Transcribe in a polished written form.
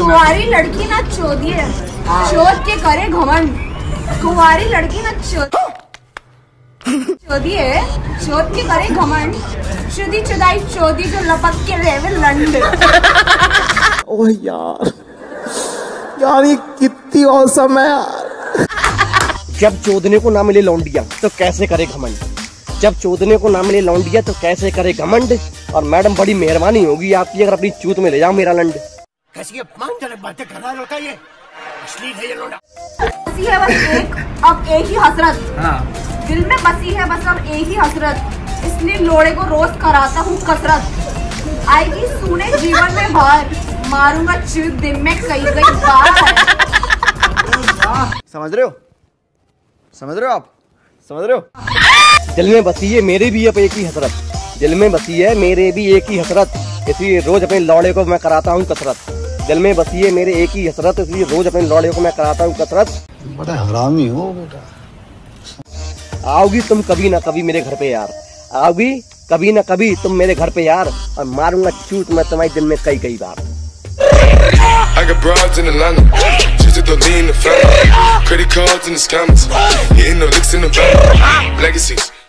कुंवारी लड़की ना चोदिए, चोद के करे घमंड। कुंवारी लड़की ना चोदिए, चोद के करे घमंड। शुदी चुदाई चोदी जो लपक के रेवे लंड। ओह यार, यार ये कितनी औसम है यार। जब चोदने को ना मिले लौंडिया तो कैसे करे घमंड, जब चोदने को ना मिले लौंडिया तो कैसे करे घमंड। और मैडम बड़ी मेहरबानी होगी आपकी अगर अपनी चूत में ले जाओ मेरा लंड। कैसी बातें कर रहा है ये, अश्लील है ये लोड़ा। बसी है बस एक, अब एक ही हसरत। दिल में बसी है बस अब एक ही हसरत, इसलिए लोड़े को रोज कराता हूँ कसरत। आएगी सूने जीवन में बाहर, मारूंगा चूत दिन में कई बार। समझ रहे हो, समझ रहे हो आप, समझ रहे हो। दिल में बसी है मेरे भी अब एक ही हसरत, दिल में बसी है मेरे भी एक ही हसरत, इसलिए रोज अपने लौड़े को मैं कराता हूँ कसरत। दिल में बसी है मेरे एक ही हसरत, इसलिए रोज अपने लौड़े को मैं कराता हूँ कसरत। बड़ा हरामी हो बेटा। आओगी तुम कभी ना कभी मेरे घर पे यार, आओगी कभी ना कभी तुम मेरे घर पे यार, और मारूंगा चूत मैं तुम्हारे दिन में कई बार। I got broads in Atlanta, just to lean the family, credit cards in the scammers, hitting the licks in the van, legacies.